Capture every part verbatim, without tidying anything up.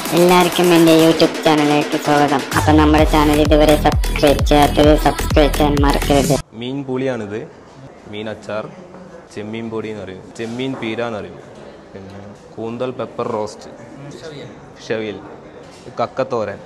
എല്ലാവർക്കും എൻ്റെ യൂട്യൂബ് ചാനലിലേക്ക് സ്വാഗതം. അപ്പം നമ്മുടെ ചാനൽ ഇതുവരെ സബ്സ്ക്രൈബ് ചെയ്യാത്തത് സബ്സ്ക്രൈബ് ചെയ്യാൻ മറക്കരുത്. മീൻ പുളിയാണിത്. മീൻ അച്ചാർ, ചെമ്മീൻ പൊടി എന്ന് പറയും, ചെമ്മീൻ പീര എന്ന് പറയും, പിന്നെ കൂന്തൽ പെപ്പർ റോസ്റ്റ്, ഷെവിയൽ, കക്കത്തോരൻ,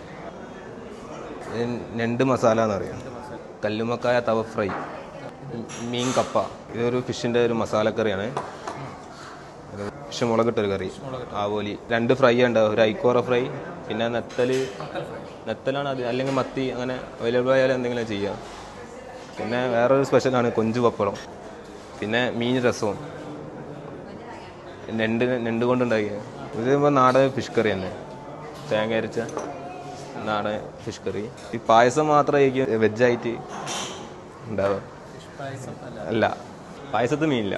ഞണ്ട് മസാല എന്ന് പറയും, കല്ലുമക്കായ തവ ഫ്രൈ, മീൻ കപ്പ. ഇതൊരു ഫിഷിൻ്റെ ഒരു മസാലക്കറിയാണ്. ഫിഷ് മുളകിട്ടൊരു കറി, ആവോലി. രണ്ട് ഫ്രൈ ഉണ്ടാവും, ഒരു ഐക്കോറ ഫ്രൈ, പിന്നെ നെത്തൽ നെത്തലാണ് അത്, അല്ലെങ്കിൽ മത്തി, അങ്ങനെ അവൈലബിൾ ആയാലും എന്തെങ്കിലും ചെയ്യാം. പിന്നെ വേറൊരു സ്പെഷ്യലാണ് കൊഞ്ച് പപ്പടം, പിന്നെ മീൻ രസവും, ഞണ്ട് ഞണ്ട് കൊണ്ടുണ്ടാക്കിയ. ഇത് നാടൻ ഫിഷ് കറി തന്നെ, തേങ്ങ അരച്ച നാടൻ ഫിഷ് കറി. ഈ പായസം മാത്രമായിരിക്കും വെജായിട്ട് ഉണ്ടാവുക. അല്ല, പായസത്തിൽ മീനില്ല.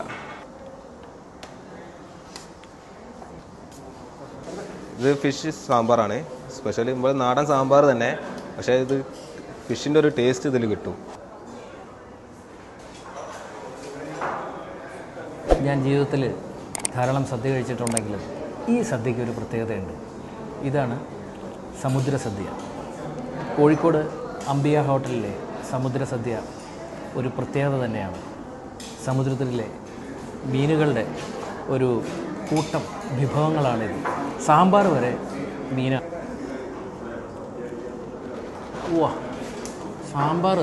ഇത് ഫിഷ് സാമ്പാറാണ് സ്പെഷ്യൽ. നമ്മൾ നാടൻ സാമ്പാർ തന്നെ, പക്ഷേ ഇത് ഫിഷിൻ്റെ ഒരു ടേസ്റ്റ് ഇതിൽ കിട്ടും. ഞാൻ ജീവിതത്തിൽ ധാരാളം സദ്യ കഴിച്ചിട്ടുണ്ടെങ്കിലും ഈ സദ്യയ്ക്ക് ഒരു പ്രത്യേകതയുണ്ട്. ഇതാണ് സമുദ്ര സദ്യ. കോഴിക്കോട് അംബിയ ഹോട്ടലിലെ സമുദ്ര സദ്യ ഒരു പ്രത്യേകത തന്നെയാണ്. സമുദ്രത്തിലെ മീനുകളുടെ ഒരു കൂട്ടം വിഭവങ്ങളാണിത്. സാമ്പാർ വരെ മീന. വാ, സാമ്പാർ,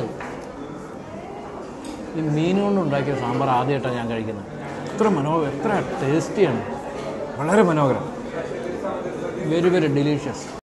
ഈ മീൻ കൊണ്ടുണ്ടാക്കിയ സാമ്പാർ ആദ്യമായിട്ടാണ് ഞാൻ കഴിക്കുന്നത്. എത്ര മനോഹരം, എത്ര ടേസ്റ്റിയാണ്, വളരെ മനോഹരം, വെരി വെരി ഡെലീഷ്യസ്.